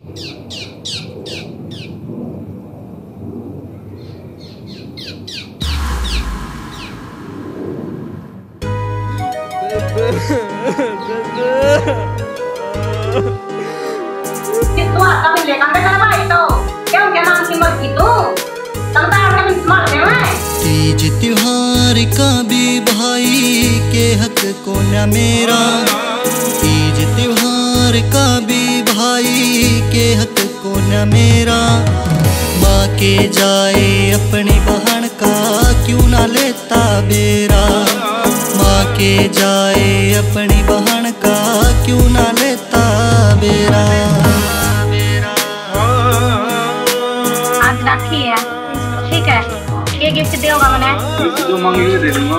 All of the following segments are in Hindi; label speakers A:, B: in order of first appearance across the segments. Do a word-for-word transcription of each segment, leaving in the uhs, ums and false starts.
A: Itu kami lihat sampai sana itu. Yang dia nanti begitu. Tentang kami semua memang.
B: Teej त्योहार का भी भाई के हक को न मेरा, तीज त्योहार का भी भाई के हक को न मेरा। माँ के जाए अपनी बहन का क्यों ना लेता बेरा, माँ के जाए अपनी बहन का क्यों ना लेता बेरा।
A: आज राखी है, ठीक है, ये गिफ्ट दोगा मैंने?
C: जो मांगेंगे दे दूंगा।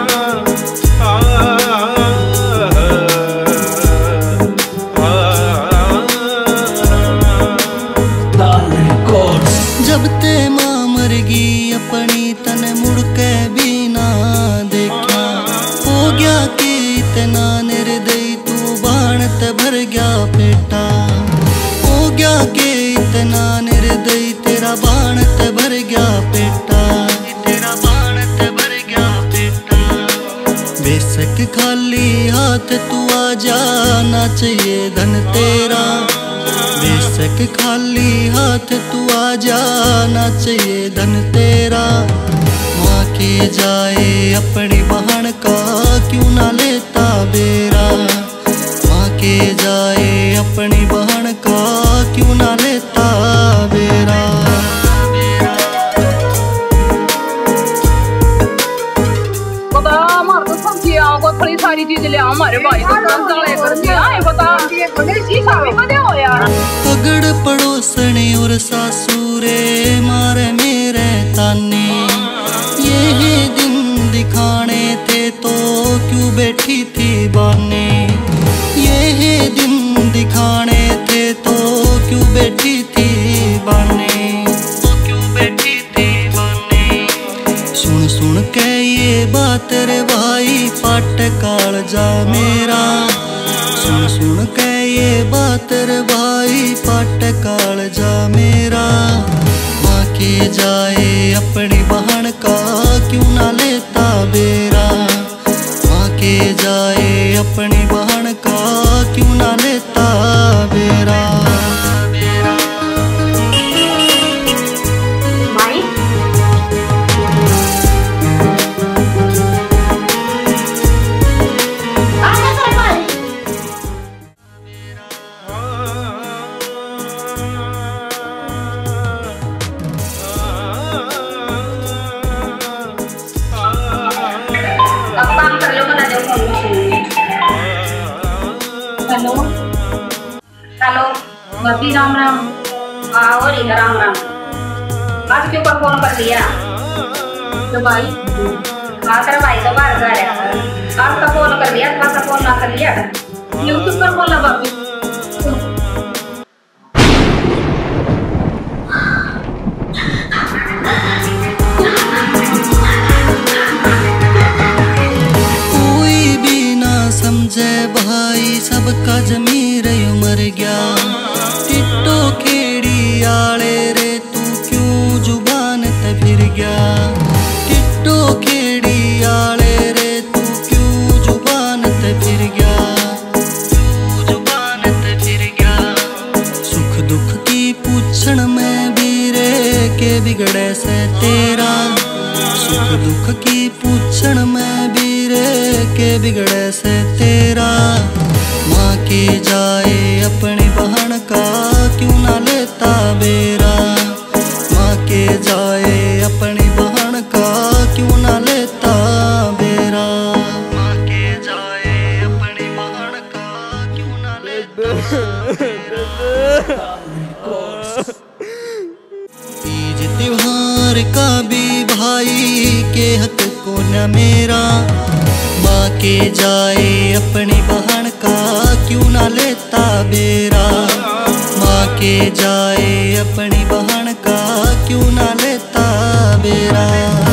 B: जब ते माँ मरगी अपनी तन मुड़ के भी ना देखा, हो गया कि इतना निर्दयी तू बाण ते भर गया बेटा, हो गया कि इतना निर्दयी तेरा बाण ते भर गया बेटा, तेरा बाण ते भर गया बेटा। बेशक खाली हाथ तू आ जाना चाहिए धन तेरा, बेशक खाली हाथ तू आ जाना चाहिए धन तेरा। माँ के जाए अपनी बहन का क्यों ना लेता बेरा, माँ के जाए अपनी बहन का क्यों ना लेता बेरा।
D: बता हमारे तो सब्जी को थोड़ी सारी चीज ले हमारे भाई तो काम चले कर दिया है। बता शीशा भी बने हो यार।
B: अगड़ पड़ोसने और सासुरे मारे मेरे ताने, ये दिन दिखाने थे तो क्यों बैठी थी बाने, ये दिन दिखाने थे तो क्यों बैठी थी बाने, तो क्यों बैठी थी बाने। सुन सुन के ये बात रे भाई पाट काल जा मेरा, सुन सुन के ये बात रे भाई पाट काल जा मेरा। माँ के जाए अपनी बहन का क्यों ना लेता बेरा, माँ के जाए अपनी बहन का क्यों ना लेता बेरा।
A: भाई आजा सर भाई। अब काम कर लो, बना दो फोन। हेलो हेलो भाभी राम राम। हाँ हो रही है राम राम। आज क्यों पर फोन कर लिया? तो भाई हाँ तेरा भाई तो बाहर जा रहा है, आज का फोन कर लिया, थोड़ा सा फोन ना कर लिया। यूट्यूब पर बोला भाभी।
B: कोई भी ना समझे भाई सबका जमीर मर गया, टिट्टो खेड़ी आले रे तू क्यों जुबान ते फिर गया, टिट्टो खेड़ी आले रे तू क्यों जुबान ते फिर गया, क्यों जुबान ते फिर गया। सुख दुख की पूछण में भी रे के बिगड़े से तेरा, सुख दुख की पूछण में भी रे के बिगड़े से तेरा। माँ के जाए अपनी बहन का क्यों ना लेता बेरा, माँ के जाए अपनी बहन का क्यों ना लेता बेरा, माँ के जाए अपनी बहन का क्यों ना लेता बेरा। तीज त्योहार का भी भाई के हक को न मेरा, माँ के जाए अपनी बहन का क्यों ना लेता बेरा, माँ के जाए अपनी बहन का क्यों ना लेता बेरा।